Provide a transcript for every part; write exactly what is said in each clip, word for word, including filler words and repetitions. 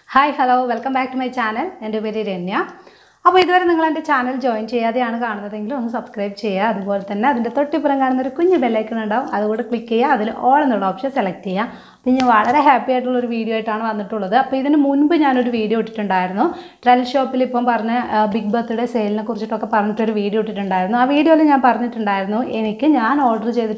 Hi, hello, welcome back to my channel. And I'm very Renya. Now, if you are my channel, join the channel, subscribe to it. If you click bell icon, click on all options, select it. I am very happy to do a video. Now, I have a video on Trell shop big birthday sale. I have a video on that video. I have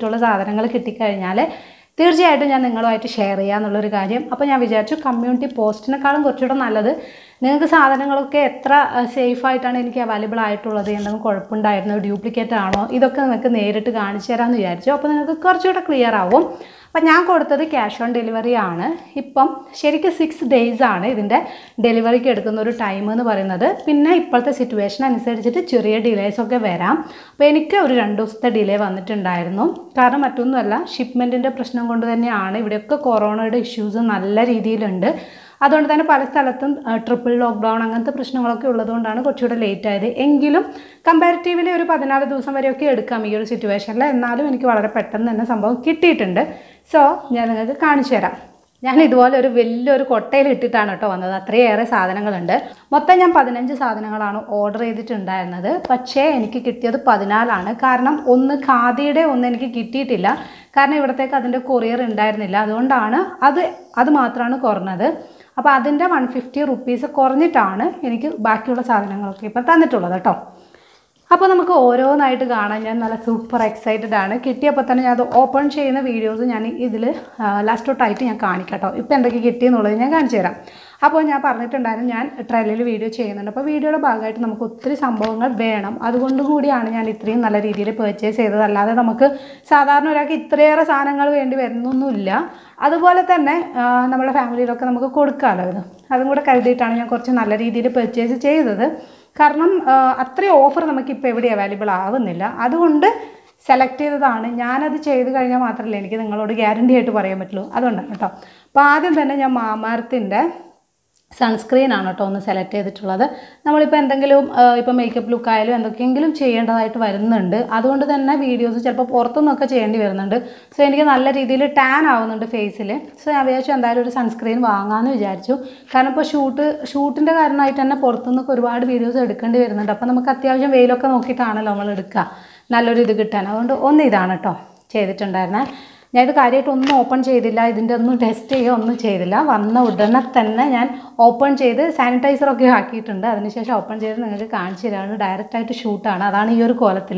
ordered തീർച്ചയായിട്ടും ഞാൻ നിങ്ങളുമായിട്ട് share ചെയ്യാന്നുള്ള ഒരു കാര്യം. അപ്പോൾ ഞാൻ വിചാരിച്ചു community പോസ്റ്റിനെക്കാളും കുറച്ചുകൂടെ നല്ലത് നിങ്ങൾക്ക് സാധനങ്ങളൊക്കെ എത്ര സേഫ് ആയിട്ടാണ് എനിക്ക് അവൈലബിൾ ആയിട്ടുള്ളത്, എന്തെങ്കിലും കുഴപ്പമുണ്ടായിരുന്നോ, ഡ്യൂപ്ലിക്കേറ്റ് ആണോ, ഇതൊക്കെ നിങ്ങൾക്ക് നേരിട്ട് കാണിച്ചു തരാമെന്ന് വിചാരിച്ചു. അപ്പോൾ നിങ്ങൾക്ക് കുറച്ചുകൂടെ ക്ലിയർ ആവും. അപ്പോൾ ഞാൻ കൊടുത്തത് ക്യാഷ് ഓൺ ഡെലിവറി ആണ്. ഇപ്പം ശരിക്കും സിക്സ് ഡേയ്സ് ആണ് ഇതിൻ്റെ ഡെലിവറിക്ക് എടുക്കുന്ന ഒരു ടൈം എന്ന് പറയുന്നത്. പിന്നെ ഇപ്പോഴത്തെ സിറ്റുവേഷൻ അനുസരിച്ചിട്ട് ചെറിയ ഡിലേസ് ഒക്കെ വരാം. അപ്പോൾ എനിക്ക് ഒരു രണ്ട് ദിവസത്തെ ഡിലേ വന്നിട്ടുണ്ടായിരുന്നു. കാരണം മറ്റൊന്നുമല്ല, ഷിപ്മെൻറ്റിൻ്റെ പ്രശ്നം കൊണ്ട് തന്നെയാണ്. ഇവിടെയൊക്കെ കൊറോണയുടെ ഇഷ്യൂസ് നല്ല രീതിയിലുണ്ട്. അതുകൊണ്ട് തന്നെ പല സ്ഥലത്തും ട്രിപ്പിൾ ലോക്ക്ഡൗൺ അങ്ങനത്തെ പ്രശ്നങ്ങളൊക്കെ ഉള്ളതുകൊണ്ടാണ് കുറച്ചുകൂടെ ലേറ്റ് ആയത്. എങ്കിലും കമ്പാരിറ്റീവ്ലി ഒരു പതിനാല് ദിവസം വരെയൊക്കെ എടുക്കാം ഈ ഒരു സിറ്റുവേഷനിൽ. എന്നാലും എനിക്ക് വളരെ പെട്ടെന്ന് തന്നെ സംഭവം കിട്ടിയിട്ടുണ്ട്. സോ ഞാൻ നിങ്ങൾക്ക് കാണിച്ചു തരാം. ഞാൻ ഇതുപോലെ ഒരു വലിയൊരു കൊട്ടയിൽ ഇട്ടിട്ടാണ് കേട്ടോ വന്നത്. അത്രയേറെ സാധനങ്ങളുണ്ട്. മൊത്തം ഞാൻ പതിനഞ്ച് സാധനങ്ങളാണ് ഓർഡർ ചെയ്തിട്ടുണ്ടായിരുന്നത്. പക്ഷേ എനിക്ക് കിട്ടിയത് പതിനാലാണ്. കാരണം ഒന്ന് ഖാദിയുടെ ഒന്ന് എനിക്ക് കിട്ടിയിട്ടില്ല. കാരണം ഇവിടത്തേക്ക് അതിൻ്റെ കൊറിയർ ഉണ്ടായിരുന്നില്ല. അതുകൊണ്ടാണ് അത് അത് മാത്രമാണ് കുറഞ്ഞത്. അപ്പോൾ അതിൻ്റെ വൺ ഫിഫ്റ്റി റുപ്പീസ് കുറഞ്ഞിട്ടാണ് എനിക്ക് ബാക്കിയുള്ള സാധനങ്ങളൊക്കെ ഇപ്പോൾ തന്നിട്ടുള്ളത് കേട്ടോ. അപ്പോൾ നമുക്ക് ഓരോന്നായിട്ട് കാണാൻ ഞാൻ നല്ല സൂപ്പർ എക്സൈറ്റഡ് ആണ്. കിട്ടിയപ്പോൾ തന്നെ ഞാൻ അത് ഓപ്പൺ ചെയ്യുന്ന വീഡിയോസ് ഞാൻ ഇതിൽ ലാസ്റ്റ് തൊട്ടായിട്ട് ഞാൻ കാണിക്കാം കേട്ടോ. ഇപ്പോൾ എന്തൊക്കെ കിട്ടിയെന്നുള്ളത് ഞാൻ കാണിച്ചു തരാം. അപ്പോൾ ഞാൻ പറഞ്ഞിട്ടുണ്ടായിരുന്നു ഞാൻ ട്രെല്ലിൽ വീഡിയോ ചെയ്യുന്നുണ്ട്. അപ്പോൾ വീഡിയോയുടെ ഭാഗമായിട്ട് നമുക്ക് ഒത്തിരി സംഭവങ്ങൾ വേണം. അതുകൊണ്ട് കൂടിയാണ് ഞാൻ ഇത്രയും നല്ല രീതിയിൽ പർച്ചേസ് ചെയ്തത്. അല്ലാതെ നമുക്ക് സാധാരണ ഒരാൾക്ക് ഇത്രയേറെ സാധനങ്ങൾ വേണ്ടി വരുന്നൊന്നുമില്ല. അതുപോലെ തന്നെ നമ്മുടെ ഫാമിലിയിലൊക്കെ നമുക്ക് കൊടുക്കാമല്ലോ ഇത്. അതും കൂടെ കരുതിയിട്ടാണ് ഞാൻ കുറച്ച് നല്ല രീതിയിൽ പർച്ചേസ് ചെയ്തത്. കാരണം അത്രയും ഓഫർ നമുക്കിപ്പോൾ എവിടെ അവൈലബിൾ ആവുന്നില്ല. അതുകൊണ്ട് സെലക്ട് ചെയ്തതാണ്. ഞാനത് ചെയ്ത് കഴിഞ്ഞാൽ മാത്രമല്ല എനിക്ക് നിങ്ങളോട് ഗ്യാരണ്ടി ആയിട്ട് പറയാൻ പറ്റുള്ളൂ. അതുകൊണ്ടാണ് കേട്ടോ. അപ്പോൾ ആദ്യം തന്നെ ഞാൻ മാമാർത്തിൻ്റെ സൺസ്ക്രീനാണ് കേട്ടോ ഒന്ന് സെലക്ട് ചെയ്തിട്ടുള്ളത്. നമ്മളിപ്പോൾ എന്തെങ്കിലും ഇപ്പോൾ മേക്കപ്പ് ലുക്കായാലും എന്തൊക്കെയെങ്കിലും ചെയ്യേണ്ടതായിട്ട് വരുന്നുണ്ട്. അതുകൊണ്ട് തന്നെ വീഡിയോസ് ചിലപ്പോൾ പുറത്തുനിന്നൊക്കെ ചെയ്യേണ്ടി വരുന്നുണ്ട്. സോ എനിക്ക് നല്ല രീതിയിൽ ടാൻ ആവുന്നുണ്ട് ഫേസിൽ. സോ ഞാൻ വിചാരിച്ചു എന്തായാലും ഒരു സൺസ്ക്രീൻ വാങ്ങാമെന്ന് വിചാരിച്ചു. കാരണം ഇപ്പോൾ ഷൂട്ട് ഷൂട്ടിൻ്റെ കാരണമായിട്ട് തന്നെ പുറത്തുനിന്നൊക്കെ ഒരുപാട് വീഡിയോസ് എടുക്കേണ്ടി വരുന്നുണ്ട്. അപ്പോൾ നമുക്ക് അത്യാവശ്യം വെയിലൊക്കെ നോക്കിയിട്ടാണല്ലോ നമ്മൾ എടുക്കുക നല്ലൊരു ഇത് കിട്ടാൻ. അതുകൊണ്ട് ഒന്ന് ഇതാണ് കേട്ടോ ചെയ്തിട്ടുണ്ടായിരുന്നത്. ഞാൻ ഇത് കാര്യമായിട്ടൊന്നും ഓപ്പൺ ചെയ്തില്ല, ഇതിൻ്റെ ഒന്നും ടെസ്റ്റ് ചെയ്യുക ഒന്നും ചെയ്തില്ല. വന്ന ഉടനെ തന്നെ ഞാൻ ഓപ്പൺ ചെയ്ത് സാനിറ്റൈസറൊക്കെ ആക്കിയിട്ടുണ്ട്. അതിനുശേഷം ഓപ്പൺ ചെയ്ത് നിങ്ങൾക്ക് കാണിച്ചു തരാണ്. ഡയറക്റ്റായിട്ട് ഷൂട്ടാണ്. അതാണ് ഈ ഒരു കോലത്തിൽ.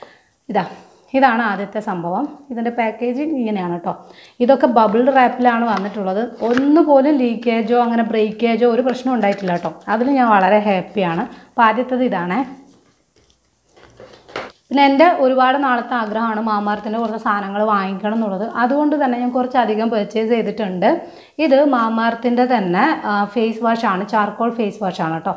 ഇതാ ഇതാണ് ആദ്യത്തെ സംഭവം. ഇതിൻ്റെ പാക്കേജിങ് ഇങ്ങനെയാണ് കേട്ടോ. ഇതൊക്കെ ബബിൾ റാപ്പിലാണ് വന്നിട്ടുള്ളത്. ഒന്നുപോലും ലീക്കേജോ അങ്ങനെ ബ്രേക്കേജോ ഒരു പ്രശ്നം ഉണ്ടായിട്ടില്ല കേട്ടോ. അതിൽ ഞാൻ വളരെ ഹാപ്പിയാണ്. അപ്പോൾ ആദ്യത്തേത് ഇതാണേ. പിന്നെ എൻ്റെ ഒരുപാട് നാളത്തെ ആഗ്രഹമാണ് മാമാർത്തിൻ്റെ കുറച്ച് സാധനങ്ങൾ വാങ്ങിക്കണം എന്നുള്ളത്. അതുകൊണ്ട് തന്നെ ഞാൻ കുറച്ചധികം പർച്ചേസ് ചെയ്തിട്ടുണ്ട്. ഇത് മാമാർത്തിൻ്റെ തന്നെ ഫേസ് വാഷാണ്, ചാർക്കോൾ ഫേസ് വാഷാണ് കേട്ടോ.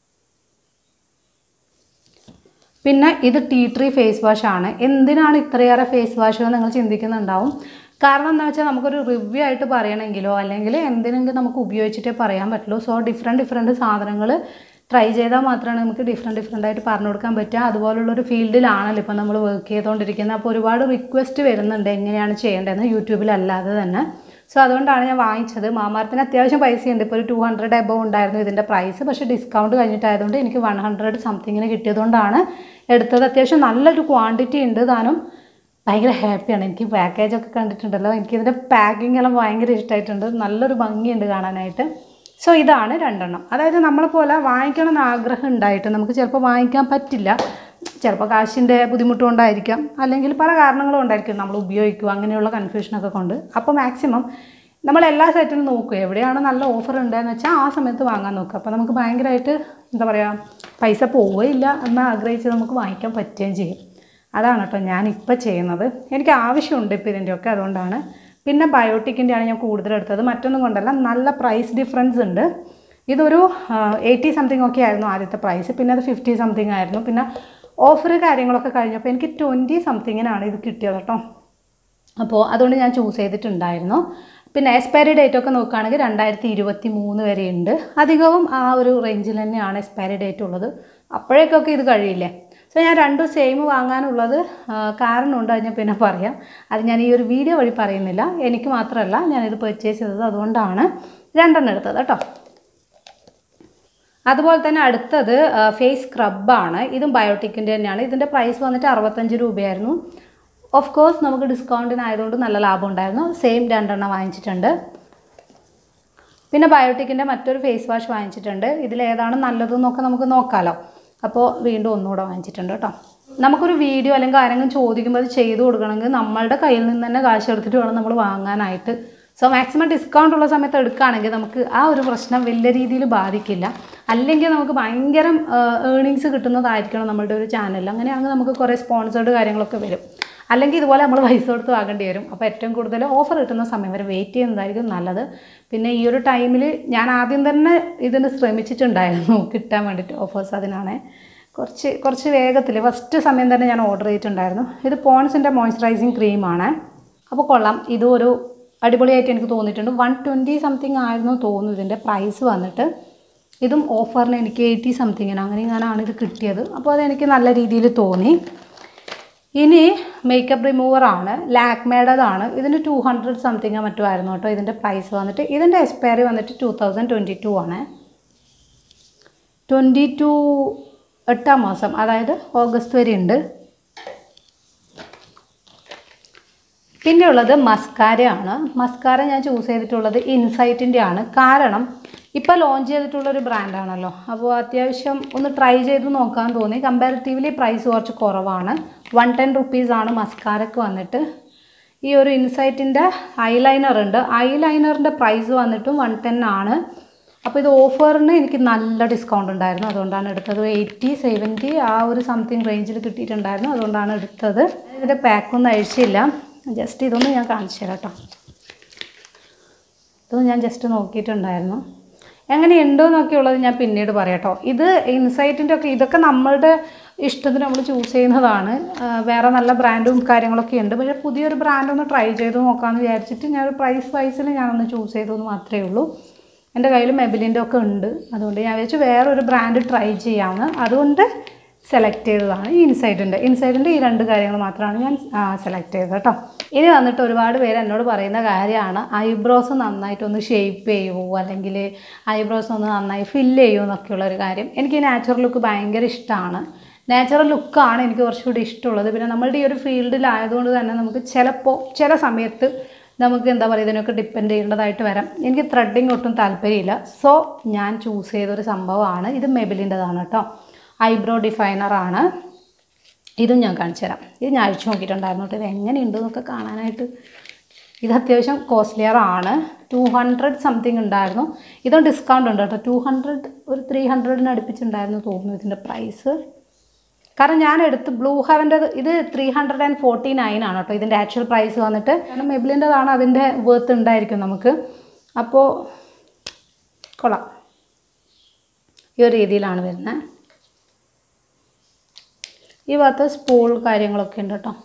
പിന്നെ ഇത് ടീ ട്രീ ഫേസ് വാഷാണ്. എന്തിനാണ് ഇത്രയേറെ ഫേസ് വാഷ് എന്ന് നിങ്ങൾ ചിന്തിക്കുന്നുണ്ടാവും. കാരണം എന്താ വെച്ചാൽ നമുക്കൊരു റിവ്യൂ ആയിട്ട് പറയണമെങ്കിലോ അല്ലെങ്കിൽ എന്തിനെങ്കിലും നമുക്ക് ഉപയോഗിച്ചിട്ടേ പറയാൻ പറ്റുള്ളൂ. സോ ഡിഫറെൻറ്റ് ഡിഫറെൻറ്റ് സാധനങ്ങൾ ട്രൈ ചെയ്താൽ മാത്രമാണ് നമുക്ക് ഡിഫറെൻറ്റ് ഡിഫറെൻ്റ് ആയിട്ട് പറഞ്ഞു കൊടുക്കാൻ പറ്റുക. അതുപോലുള്ളൊരു ഫീൽഡിലാണല്ലോ ഇപ്പോൾ നമ്മൾ വർക്ക് ചെയ്തുകൊണ്ടിരിക്കുന്നത്. അപ്പോൾ ഒരുപാട് റിക്വസ്റ്റ് വരുന്നുണ്ട് എങ്ങനെയാണ് ചെയ്യേണ്ടതെന്ന് യൂട്യൂബിലല്ലാതെ തന്നെ. സോ അതുകൊണ്ടാണ് ഞാൻ വാങ്ങിച്ചത്. മാമാർത്തിന് അത്യാവശ്യം പൈസയുണ്ട്. ഇപ്പോൾ ഒരു ടു ഹൺഡ്രഡ് എബവ് ഉണ്ടായിരുന്നു ഇതിൻ്റെ പ്രൈസ്. പക്ഷേ ഡിസ്കൗണ്ട് കഴിഞ്ഞിട്ടായതുകൊണ്ട് എനിക്ക് വൺ ഹൺഡ്രഡ് സംതിങ്ങിന് കിട്ടിയതുകൊണ്ടാണ് എടുത്തത്. അത്യാവശ്യം നല്ലൊരു ക്വാണ്ടിറ്റി ഉണ്ട് താനും. ഭയങ്കര ഹാപ്പിയാണ്. എനിക്ക് പാക്കേജൊക്കെ കണ്ടിട്ടുണ്ടല്ലോ, എനിക്കിതിൻ്റെ പാക്കിംഗ് എല്ലാം ഭയങ്കര ഇഷ്ടമായിട്ടുണ്ട്. നല്ലൊരു ഭംഗിയുണ്ട് കാണാനായിട്ട്. സോ ഇതാണ് രണ്ടെണ്ണം. അതായത് നമ്മളെപ്പോലെ വാങ്ങിക്കണം എന്ന് ആഗ്രഹം ഉണ്ടായിട്ട് നമുക്ക് ചിലപ്പോൾ വാങ്ങിക്കാൻ പറ്റില്ല. ചിലപ്പോൾ കാശിൻ്റെ ബുദ്ധിമുട്ടുകൊണ്ടായിരിക്കാം, അല്ലെങ്കിൽ പല കാരണങ്ങളും ഉണ്ടായിരിക്കും നമ്മൾ ഉപയോഗിക്കുക അങ്ങനെയുള്ള കൺഫ്യൂഷനൊക്കെ കൊണ്ട്. അപ്പോൾ മാക്സിമം നമ്മൾ എല്ലാ സൈറ്റിലും നോക്കുക, എവിടെയാണ് നല്ല ഓഫർ ഉണ്ടെന്ന് വെച്ചാൽ ആ സമയത്ത് വാങ്ങാൻ നോക്കുക. അപ്പോൾ നമുക്ക് ഭയങ്കരമായിട്ട് എന്താ പറയുക പൈസ പോവുകയില്ല എന്ന് ആഗ്രഹിച്ച് നമുക്ക് വാങ്ങിക്കാൻ പറ്റുകയും ചെയ്യും. അതാണ് കേട്ടോ ഞാനിപ്പോൾ ചെയ്യുന്നത്. എനിക്ക് ആവശ്യമുണ്ട് ഇപ്പോൾ ഇതിൻ്റെയൊക്കെ, അതുകൊണ്ടാണ്. പിന്നെ ബയോട്ടിക്കിൻ്റെയാണ് ഞാൻ കൂടുതലെടുത്തത്. മറ്റൊന്നും കൊണ്ടല്ല, നല്ല പ്രൈസ് ഡിഫറൻസ് ഉണ്ട്. ഇതൊരു എയ്റ്റി സംതിങ് ഒക്കെ ആയിരുന്നു ആദ്യത്തെ പ്രൈസ്. പിന്നെ അത് ഫിഫ്റ്റി സംതിങ് ആയിരുന്നു. പിന്നെ ഓഫർ കാര്യങ്ങളൊക്കെ കഴിഞ്ഞപ്പോൾ എനിക്ക് ട്വൻറ്റി സംതിങ്ങിനാണ് ഇത് കിട്ടിയത് കേട്ടോ. അപ്പോൾ അതുകൊണ്ട് ഞാൻ ചൂസ് ചെയ്തിട്ടുണ്ടായിരുന്നു. പിന്നെ എക്സ്പയറി ഡേറ്റ് ഒക്കെ നോക്കുകയാണെങ്കിൽ രണ്ടായിരത്തി ഇരുപത്തി മൂന്ന് വരെയുണ്ട്. അധികവും ആ ഒരു റേഞ്ചിൽ തന്നെയാണ് എക്സ്പയറി ഡേറ്റ് ഉള്ളത്. അപ്പോഴേക്കൊക്കെ ഇത് കഴിയില്ലേ. സോ ഞാൻ രണ്ടും സെയിം വാങ്ങാനുള്ളത് കാരണമുണ്ട്. അത് ഞാൻ പിന്നെ പറയാം. അത് ഞാൻ ഈ ഒരു വീഡിയോ വഴി പറയുന്നില്ല. എനിക്ക് മാത്രമല്ല ഞാനിത് പർച്ചേസ് ചെയ്തത്, അതുകൊണ്ടാണ് രണ്ടെണ്ണം എടുത്തത് കേട്ടോ. അതുപോലെ തന്നെ അടുത്തത് ഫേസ് സ്ക്രബാണ്. ഇതും ബയോട്ടിക്കിൻ്റെ തന്നെയാണ്. ഇതിൻ്റെ പ്രൈസ് വന്നിട്ട് അറുപത്തഞ്ച് രൂപയായിരുന്നു. ഓഫ് കോഴ്സ് നമുക്ക് ഡിസ്കൗണ്ടിനായതുകൊണ്ട് നല്ല ലാഭം ഉണ്ടായിരുന്നു. സെയിം രണ്ടെണ്ണം വാങ്ങിച്ചിട്ടുണ്ട്. പിന്നെ ബയോട്ടിക്കിൻ്റെ മറ്റൊരു ഫേസ് വാഷ് വാങ്ങിച്ചിട്ടുണ്ട്. ഇതിലേതാണ് നല്ലതെന്നൊക്കെ നമുക്ക് നോക്കാമല്ലോ. അപ്പോൾ വീണ്ടും ഒന്നുകൂടെ വാങ്ങിച്ചിട്ടുണ്ട് കേട്ടോ. നമുക്കൊരു വീഡിയോ അല്ലെങ്കിൽ ആരെങ്കിലും ചോദിക്കുമ്പോൾ അത് ചെയ്ത് കൊടുക്കണമെങ്കിൽ നമ്മളുടെ കയ്യിൽ നിന്ന് തന്നെ കാശ് എടുത്തിട്ട് വേണം നമ്മൾ വാങ്ങാനായിട്ട്. സോ മാക്സിമം ഡിസ്കൗണ്ട് ഉള്ള സമയത്ത് എടുക്കുകയാണെങ്കിൽ നമുക്ക് ആ ഒരു പ്രശ്നം വലിയ രീതിയിൽ ബാധിക്കില്ല. അല്ലെങ്കിൽ നമുക്ക് ഭയങ്കര ഏർണിങ്സ് കിട്ടുന്നതായിരിക്കണം നമ്മളുടെ ഒരു ചാനൽ. അങ്ങനെയാണെങ്കിൽ നമുക്ക് കുറേ സ്പോൺസേർഡ് കാര്യങ്ങളൊക്കെ വരും. അല്ലെങ്കിൽ ഇതുപോലെ നമ്മൾ പൈസ കൊടുത്ത് വാങ്ങേണ്ടി വരും. അപ്പോൾ ഏറ്റവും കൂടുതൽ ഓഫർ കിട്ടുന്ന സമയം വരെ വെയിറ്റ് ചെയ്യുന്നതായിരിക്കും നല്ലത്. പിന്നെ ഈ ഒരു ടൈമിൽ ഞാൻ ആദ്യം തന്നെ ഇതിന് ശ്രമിച്ചിട്ടുണ്ടായിരുന്നു കിട്ടാൻ വേണ്ടിയിട്ട് ഓഫേഴ്സ്. അതിനാണ് കുറച്ച് കുറച്ച് വേഗത്തിൽ ഫസ്റ്റ് സമയം തന്നെ ഞാൻ ഓർഡർ ചെയ്തിട്ടുണ്ടായിരുന്നു. ഇത് പോൺസിൻ്റെ മോയ്സ്ചറൈസിങ് ക്രീമാണ്. അപ്പോൾ കൊള്ളാം. ഇതും ഒരു അടിപൊളിയായിട്ട് എനിക്ക് തോന്നിയിട്ടുണ്ട്. വൺ ട്വൻറ്റി സംതിങ് ആയിരുന്നു തോന്നുന്നു ഇതിൻ്റെ പ്രൈസ് വന്നിട്ട്. ഇതും ഓഫറിന് എനിക്ക് എയ്റ്റി സംതിങ്ങിന് അങ്ങനെ ഞാനാണ് ഇത് കിട്ടിയത്. അപ്പോൾ അതെനിക്ക് നല്ല രീതിയിൽ തോന്നി. ഇനി മേക്കപ്പ് റിമൂവറാണ്. ലാക്മേഡതാണ്. ഇതിന് ടു ഹൺഡ്രഡ് സംതിങ്ങോ മറ്റോ ആയിരുന്നു കേട്ടോ ഇതിൻ്റെ പ്രൈസ് വന്നിട്ട്. ഇതിൻ്റെ എക്സ്പയറി വന്നിട്ട് ടു തൗസൻഡ് ട്വൻറ്റി ടു ആണ്. ട്വൻറ്റി ടു എട്ടാം മാസം, അതായത് ഓഗസ്റ്റ് വരെ ഉണ്ട്. പിന്നെ ഉള്ളത് മസ്കാരയാണ്. മസ്കാര ഞാൻ ചൂസ് ചെയ്തിട്ടുള്ളത് ഇൻസൈറ്റിൻ്റെ ആണ്. കാരണം ഇപ്പോൾ ലോഞ്ച് ചെയ്തിട്ടുള്ളൊരു ബ്രാൻഡാണല്ലോ. അപ്പോൾ അത്യാവശ്യം ഒന്ന് ട്രൈ ചെയ്ത് നോക്കാൻ തോന്നി. കമ്പാരിറ്റീവ്ലി പ്രൈസ് കുറച്ച് കുറവാണ്. വൺ ടെൻ റുപ്പീസാണ് മസ്കാരക്ക് വന്നിട്ട്. ഈ ഒരു ഇൻസൈറ്റിൻ്റെ ഐലൈനർ ഉണ്ട്. ഐലൈനറിൻ്റെ പ്രൈസ് വന്നിട്ടും വൺ ടെൻ ആണ്. അപ്പോൾ ഇത് ഓഫറിന് എനിക്ക് നല്ല ഡിസ്കൗണ്ട് ഉണ്ടായിരുന്നു. അതുകൊണ്ടാണ് എടുത്തത്. എയ്റ്റി സെവൻറ്റി ആ ഒരു സംതിങ് റേഞ്ചിൽ കിട്ടിയിട്ടുണ്ടായിരുന്നു. അതുകൊണ്ടാണ് എടുത്തത്. ഇതിൻ്റെ പാക്കൊന്നും അഴിച്ചില്ല. ജസ്റ്റ് ഇതൊന്നും ഞാൻ കാണിച്ചു തരാം കേട്ടോ. ഇതൊന്നും ഞാൻ ജസ്റ്റ് നോക്കിയിട്ടുണ്ടായിരുന്നു. എങ്ങനെയുണ്ടോ എന്നൊക്കെയുള്ളത് ഞാൻ പിന്നീട് പറയാം കേട്ടോ. ഇത് ഇൻസൈറ്റിൻ്റെ ഒക്കെ ഇതൊക്കെ നമ്മളുടെ ഇഷ്ടത്തിന് നമ്മൾ ചൂസ് ചെയ്യുന്നതാണ്. വേറെ നല്ല ബ്രാൻഡും കാര്യങ്ങളൊക്കെ ഉണ്ട്. പക്ഷേ പുതിയൊരു ബ്രാൻഡൊന്ന് ട്രൈ ചെയ്ത് നോക്കാമെന്ന് വിചാരിച്ചിട്ട് ഞാനൊരു പ്രൈസ് വൈസിൽ ഞാനൊന്ന് ചൂസ് ചെയ്തതെന്ന് മാത്രമേ ഉള്ളൂ. എൻ്റെ കയ്യിൽ മെബിലിൻ്റെ ഒക്കെ ഉണ്ട്. അതുകൊണ്ട് ഞാൻ വിചാരിച്ചു വേറൊരു ബ്രാൻഡ് ട്രൈ ചെയ്യാമെന്ന്. അതുകൊണ്ട് സെലക്ട് ചെയ്തതാണ് ഈ ഇൻസൈറ്റിൻ്റെ. ഇൻസൈറ്റിൻ്റെ ഈ രണ്ട് കാര്യങ്ങൾ മാത്രമാണ് ഞാൻ സെലക്ട് ചെയ്തത് കേട്ടോ. ഇനി വന്നിട്ട് ഒരുപാട് പേര് എന്നോട് പറയുന്ന കാര്യമാണ് ഐബ്രോസ് നന്നായിട്ടൊന്ന് ഷേപ്പ് ചെയ്യുമോ, അല്ലെങ്കിൽ ഐബ്രോസ് ഒന്ന് നന്നായി ഫില്ല് ചെയ്യുമോ എന്നൊക്കെയുള്ളൊരു കാര്യം. എനിക്ക് നാച്ചുറൽ ലുക്ക് ഭയങ്കര ഇഷ്ടമാണ്. നാച്ചുറൽ ലുക്കാണ് എനിക്ക് കുറച്ചുകൂടി ഇഷ്ടമുള്ളത്. പിന്നെ നമ്മളുടെ ഈ ഒരു ഫീൽഡിലായതുകൊണ്ട് തന്നെ നമുക്ക് ചിലപ്പോൾ ചില സമയത്ത് നമുക്ക് എന്താ പറയുക ഇതിനൊക്കെ ഡിപ്പെൻഡ് ചെയ്യേണ്ടതായിട്ട് വരാം. എനിക്ക് ത്രെഡിങ് ഒട്ടും താല്പര്യമില്ല. സോ ഞാൻ ചൂസ് ചെയ്തൊരു സംഭവമാണ് ഇത്. മെബിലിൻ്റെതാണ് കേട്ടോ. ഐബ്രോ ഡിഫൈനറാണ്. ഇതും ഞാൻ കാണിച്ചു തരാം. ഇത് ഞാൻ അഴിച്ചു നോക്കിയിട്ടുണ്ടായിരുന്നു കേട്ടോ. ഇത് എങ്ങനെയുണ്ട് എന്നൊക്കെ കാണാനായിട്ട്. ഇത് അത്യാവശ്യം കോസ്റ്റ്ലിയറാണ്. ടു ഹൺഡ്രഡ് സംതിങ് ഉണ്ടായിരുന്നു. ഇതും ഡിസ്കൗണ്ട് ഉണ്ട് കേട്ടോ. ടു ഹൺഡ്രഡ് ഒരു ത്രീ ഹൺഡ്രഡിന് അടുപ്പിച്ചുണ്ടായിരുന്നു തോന്നുന്നു ഇതിൻ്റെ പ്രൈസ്. കാരണം ഞാൻ എടുത്ത് ബ്ലൂ ഹെവൻ്റെ ഇത് three hundred and forty nine ആണ് കേട്ടോ ഇതിൻ്റെ ആക്ച്വൽ പ്രൈസ് വന്നിട്ട്. കാരണം മെബിലിൻ്റെതാണ് അതിൻ്റെ വർത്ത് ഉണ്ടായിരിക്കും നമുക്ക്. അപ്പോൾ കൊള്ളാം. ഈ ഒരു രീതിയിലാണ് വരുന്നത്. ഈ ഭാഗത്ത് സ്പൂൾ കാര്യങ്ങളൊക്കെ ഉണ്ട് കേട്ടോ.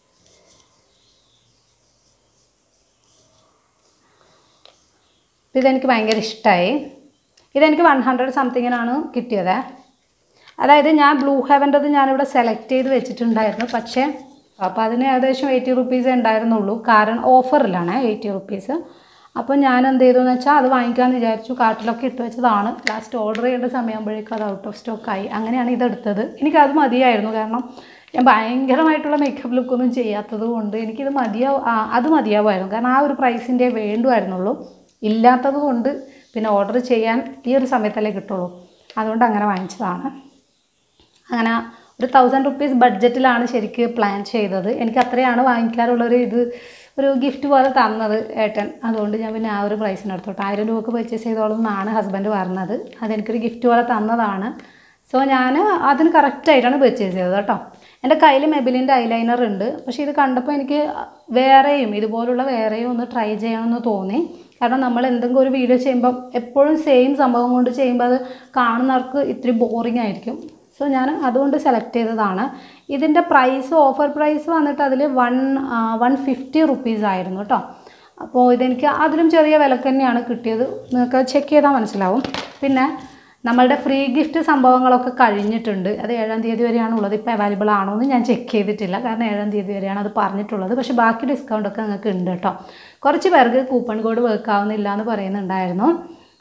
ഇതെനിക്ക് ഭയങ്കര ഇഷ്ടമായി. ഇതെനിക്ക് വൺ ഹൺഡ്രഡ് സംതിങ്ങിനാണ് കിട്ടിയത്. അതായത് ഞാൻ ബ്ലൂ ഹെവൻ്റെത് ഞാനിവിടെ സെലക്ട് ചെയ്ത് വെച്ചിട്ടുണ്ടായിരുന്നു. പക്ഷേ അപ്പോൾ അതിന് ഏകദേശം എയ്റ്റി റുപ്പീസേ ഉണ്ടായിരുന്നുള്ളൂ. കാരണം ഓഫറിലാണ് എയ്റ്റി റുപ്പീസ്. അപ്പോൾ ഞാൻ എന്ത് ചെയ്തെന്ന് വെച്ചാൽ അത് വാങ്ങിക്കാമെന്ന് വിചാരിച്ചു. കാർട്ടിലൊക്കെ ഇട്ട് വെച്ചതാണ്. ലാസ്റ്റ് ഓർഡർ ചെയ്യേണ്ട സമയമാകുമ്പോഴേക്കും അത് ഔട്ട് ഓഫ് സ്റ്റോക്കായി. അങ്ങനെയാണ് ഇതെടുത്തത്. എനിക്കത് മതിയായിരുന്നു. കാരണം ഞാൻ ഭയങ്കരമായിട്ടുള്ള മേക്കപ്പ് ലുക്കൊന്നും ചെയ്യാത്തത് കൊണ്ട് എനിക്കിത് മതിയാവും. അത് മതിയാവുമായിരുന്നു. കാരണം ആ ഒരു പ്രൈസിൻ്റെ വേണ്ടുമായിരുന്നുള്ളൂ. ഇല്ലാത്തത് കൊണ്ട് പിന്നെ ഓർഡർ ചെയ്യാൻ ഈ ഒരു സമയത്തല്ലേ കിട്ടുള്ളൂ. അതുകൊണ്ട് അങ്ങനെ വാങ്ങിച്ചതാണ്. അങ്ങനെ ഒരു തൗസൻഡ് റുപ്പീസ് ബഡ്ജറ്റിലാണ് ശരിക്കും പ്ലാൻ ചെയ്തത്. എനിക്ക് അത്രയാണ് വാങ്ങിക്കാറുള്ളൊരു ഇത് ഒരു ഗിഫ്റ്റ് പോലെ തന്നത് ഏട്ടൻ. അതുകൊണ്ട് ഞാൻ പിന്നെ ആ ഒരു പ്രൈസിന് എടുത്തോട്ടെ. ആയിരം രൂപക്ക് പർച്ചേസ് ചെയ്തോളും എന്നാണ് ഹസ്ബൻഡ് പറഞ്ഞത്. അതെനിക്കൊരു ഗിഫ്റ്റ് പോലെ തന്നതാണ്. സോ ഞാൻ അതിന് കറക്റ്റായിട്ടാണ് പർച്ചേസ് ചെയ്തത് കേട്ടോ. എൻ്റെ കയ്യിൽ മെബിലിൻ്റെ ഐലൈനർ ഉണ്ട്. പക്ഷേ ഇത് കണ്ടപ്പോൾ എനിക്ക് വേറെയും ഇതുപോലുള്ള വേറെയും ഒന്ന് ട്രൈ ചെയ്യണമെന്ന് തോന്നി. കാരണം നമ്മൾ എന്തെങ്കിലും ഒരു വീഡിയോ ചെയ്യുമ്പോൾ എപ്പോഴും സെയിം സംഭവം കൊണ്ട് ചെയ്യുമ്പോൾ അത് കാണുന്നവർക്ക് ഇത്തിരി ബോറിംഗ് ആയിരിക്കും. സോ ഞാൻ അതുകൊണ്ട് സെലക്ട് ചെയ്തതാണ്. ഇതിൻ്റെ പ്രൈസ് ഓഫർ പ്രൈസ് വന്നിട്ട് അതിൽ വൺ വൺ ഫിഫ്റ്റി റുപ്പീസ് ആയിരുന്നു കേട്ടോ. അപ്പോൾ ഇതെനിക്ക് അതിലും ചെറിയ വിലക്ക് തന്നെയാണ് കിട്ടിയത്. നിങ്ങൾക്ക് ചെക്ക് ചെയ്താൽ മനസ്സിലാവും. പിന്നെ നമ്മളുടെ ഫ്രീ ഗിഫ്റ്റ് സംഭവങ്ങളൊക്കെ കഴിഞ്ഞിട്ടുണ്ട്. അത് ഏഴാം തീയതി വരെയാണ് ഉള്ളത്. ഇപ്പോൾ അവൈലബിൾ ആണോ എന്ന് ഞാൻ ചെക്ക് ചെയ്തിട്ടില്ല. കാരണം ഏഴാം തീയതി വരെയാണ് അത് പറഞ്ഞിട്ടുള്ളത്. പക്ഷേ ബാക്കി ഡിസ്കൗണ്ടൊക്കെ നിങ്ങൾക്ക് ഉണ്ട് കേട്ടോ. കുറച്ച് പേർക്ക് കൂപ്പൺ കോഡ് വർക്ക് ആവുന്നില്ല എന്ന് പറയുന്നുണ്ടായിരുന്നു.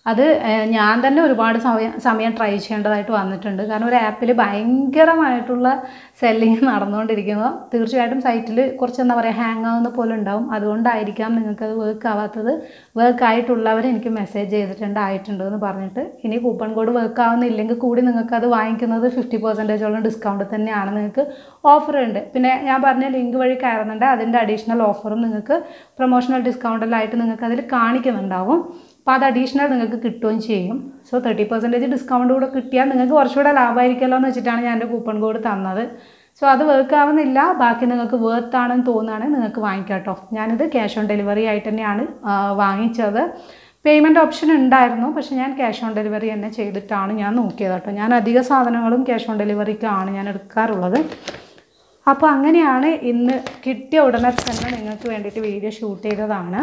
അത് ഞാൻ തന്നെ ഒരുപാട് സമയം സമയം ട്രൈ ചെയ്യേണ്ടതായിട്ട് വന്നിട്ടുണ്ട്. കാരണം ഒരു ആപ്പിൽ ഭയങ്കരമായിട്ടുള്ള സെല്ലിങ് നടന്നുകൊണ്ടിരിക്കുന്നു. തീർച്ചയായിട്ടും സൈറ്റിൽ കുറച്ച് എന്താ പറയുക ഹാങ് ആവുന്ന പോലെ ഉണ്ടാവും. അതുകൊണ്ടായിരിക്കാം നിങ്ങൾക്കത് വർക്ക് ആവാത്തത്. വർക്ക് ആയിട്ടുള്ളവർ എനിക്ക് മെസ്സേജ് ചെയ്തിട്ടുണ്ട് ആയിട്ടുണ്ട് എന്ന് പറഞ്ഞിട്ട്. ഇനി കൂപ്പൺ കോഡ് വർക്ക് ആവുന്നില്ലെങ്കിൽ കൂടി നിങ്ങൾക്കത് വാങ്ങിക്കുന്നത് ഫിഫ്റ്റി പെർസെൻറ്റേജോളം ഡിസ്കൗണ്ട് തന്നെയാണ്. നിങ്ങൾക്ക് ഓഫർ ഉണ്ട്. പിന്നെ ഞാൻ പറഞ്ഞ ലിങ്ക് വഴി കയറുന്നുണ്ട്. അതിൻ്റെ അഡീഷണൽ ഓഫറും നിങ്ങൾക്ക് പ്രൊമോഷണൽ ഡിസ്കൗണ്ടിലായിട്ട് നിങ്ങൾക്ക് അതിൽ കാണിക്കുന്നുണ്ടാവും. അപ്പോൾ അത് അഡീഷണൽ നിങ്ങൾക്ക് കിട്ടുകയും ചെയ്യും. സോ തേർട്ടി പെർസെൻറ്റേജ് ഡിസ്കൗണ്ട് കൂടെ കിട്ടിയാൽ നിങ്ങൾക്ക് കുറച്ചുകൂടെ ലാഭമായിരിക്കുമല്ലോ എന്ന് വെച്ചിട്ടാണ് ഞാൻ എൻ്റെ കൂപ്പൺ കോഡ് തന്നത്. സോ അത് വർക്ക് ആവുന്നില്ല, ബാക്കി നിങ്ങൾക്ക് വർത്ത് ആണെന്ന് തോന്നുകയാണെങ്കിൽ നിങ്ങൾക്ക് വാങ്ങിക്കാം കേട്ടോ. ഞാനിത് ക്യാഷ് ഓൺ ഡെലിവറി ആയിട്ട് തന്നെയാണ് വാങ്ങിച്ചത്. പേയ്മെൻറ്റ് ഓപ്ഷൻ ഉണ്ടായിരുന്നു, പക്ഷേ ഞാൻ ക്യാഷ് ഓൺ ഡെലിവറി തന്നെ ചെയ്തിട്ടാണ് ഞാൻ നോക്കിയത് കേട്ടോ. ഞാൻ അധിക സാധനങ്ങളും ക്യാഷ് ഓൺ ഡെലിവറിക്കാണ് ഞാൻ എടുക്കാറുള്ളത്. അപ്പോൾ അങ്ങനെയാണ് ഇന്ന് കിട്ടിയ ഉടനെ തന്നെ നിങ്ങൾക്ക് വേണ്ടിയിട്ട് വീഡിയോ ഷൂട്ട് ചെയ്തതാണ്.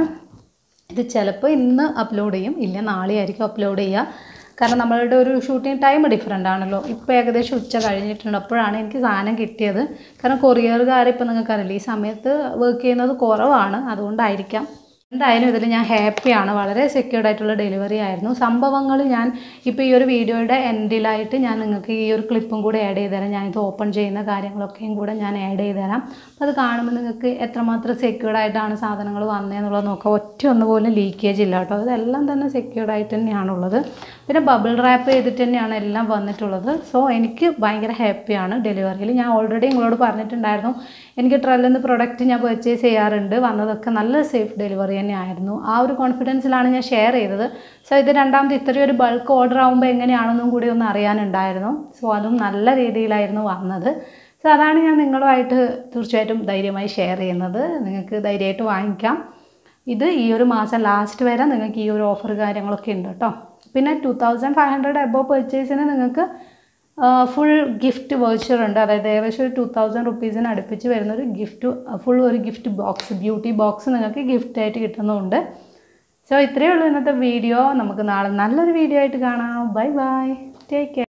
ഇത് ചിലപ്പോൾ ഇന്ന് അപ്ലോഡ് ചെയ്യും, ഇല്ല നാളെ ആയിരിക്കും അപ്ലോഡ് ചെയ്യുക. കാരണം നമ്മളുടെ ഒരു ഷൂട്ടിംഗ് ടൈം ഡിഫറെൻ്റ് ആണല്ലോ. ഇപ്പോൾ ഏകദേശം ഉച്ച കഴിഞ്ഞിട്ടുണ്ട്, അപ്പോഴാണ് എനിക്ക് സാധനം കിട്ടിയത്. കാരണം കൊറിയറുകാർ ഇപ്പോൾ നിങ്ങൾക്കറിയില്ല ഈ സമയത്ത് വർക്ക് ചെയ്യുന്നത് കുറവാണ്, അതുകൊണ്ടായിരിക്കാം. എന്തായാലും ഇതിൽ ഞാൻ ഹാപ്പിയാണ്. വളരെ സെക്യൂർഡ് ആയിട്ടുള്ള ഡെലിവറി ആയിരുന്നു. സംഭവങ്ങൾ ഞാൻ ഇപ്പോൾ ഈ ഒരു വീഡിയോയുടെ എൻഡിലായിട്ട് ഞാൻ നിങ്ങൾക്ക് ഈ ഒരു ക്ലിപ്പും കൂടെ ആഡ് ചെയ്ത് തരാം. ഞാനിത് ഓപ്പൺ ചെയ്യുന്ന കാര്യങ്ങളൊക്കെയും കൂടെ ഞാൻ ആഡ് ചെയ്ത് തരാം. അപ്പോൾ അത് കാണുമ്പോൾ നിങ്ങൾക്ക് എത്രമാത്രം സെക്യൂർഡ് ആയിട്ടാണ് സാധനങ്ങൾ വന്നതെന്നുള്ളത് നോക്കാം. ഒറ്റ ഒന്നുപോലും ലീക്കേജ് ഇല്ല കേട്ടോ. ഇതെല്ലാം തന്നെ സെക്യൂർഡ് ആയിട്ട് തന്നെയാണുള്ളത്. പിന്നെ ബബിൾ റാപ്പ് ചെയ്തിട്ട് തന്നെയാണ് എല്ലാം വന്നിട്ടുള്ളത്. സോ എനിക്ക് ഭയങ്കര ഹാപ്പിയാണ് ഡെലിവറിയിൽ. ഞാൻ ഓൾറെഡി നിങ്ങളോട് പറഞ്ഞിട്ടുണ്ടായിരുന്നു എനിക്ക് ട്രെല്ലിൽ നിന്ന് പ്രൊഡക്റ്റ് ഞാൻ പർച്ചേസ് ചെയ്യാറുണ്ട്, വന്നതൊക്കെ നല്ല സേഫ് ഡെലിവറി തന്നെയായിരുന്നു. ആ ഒരു കോൺഫിഡൻസിലാണ് ഞാൻ ഷെയർ ചെയ്തത്. സോ ഇത് രണ്ടാമത് ഇത്രയും ഒരു ബൾക്ക് ഓർഡർ ആകുമ്പോൾ എങ്ങനെയാണെന്നും കൂടി ഒന്ന് അറിയാനുണ്ടായിരുന്നു. സോ അതും നല്ല രീതിയിലായിരുന്നു വന്നത്. സോ അതാണ് ഞാൻ നിങ്ങളുമായിട്ട് തീർച്ചയായിട്ടും ധൈര്യമായി ഷെയർ ചെയ്യുന്നത്. നിങ്ങൾക്ക് ധൈര്യമായിട്ട് വാങ്ങിക്കാം. ഇത് ഈ ഒരു മാസം ലാസ്റ്റ് വരെ നിങ്ങൾക്ക് ഈ ഒരു ഓഫർ കാര്യങ്ങളൊക്കെ ഉണ്ട് കേട്ടോ. പിന്നെ two thousand five hundred above പർച്ചേസിന് നിങ്ങൾക്ക് ഫുൾ ഗിഫ്റ്റ് വൗച്ചർ ഉണ്ട്. അതായത് ഏകദേശം ഒരു ടു തൗസൻഡ് റുപ്പീസിന് അടുപ്പിച്ച് വരുന്നൊരു ഗിഫ്റ്റ്, ഫുൾ ഒരു ഗിഫ്റ്റ് ബോക്സ്, ബ്യൂട്ടി ബോക്സ് നിങ്ങൾക്ക് ഗിഫ്റ്റായിട്ട് കിട്ടുന്നുണ്ട്. സോ ഇത്രയേ ഉള്ളൂ ഇന്നത്തെ വീഡിയോ. നമുക്ക് നാളെ നല്ലൊരു വീഡിയോ ആയിട്ട് കാണാം. Bye bye, take care.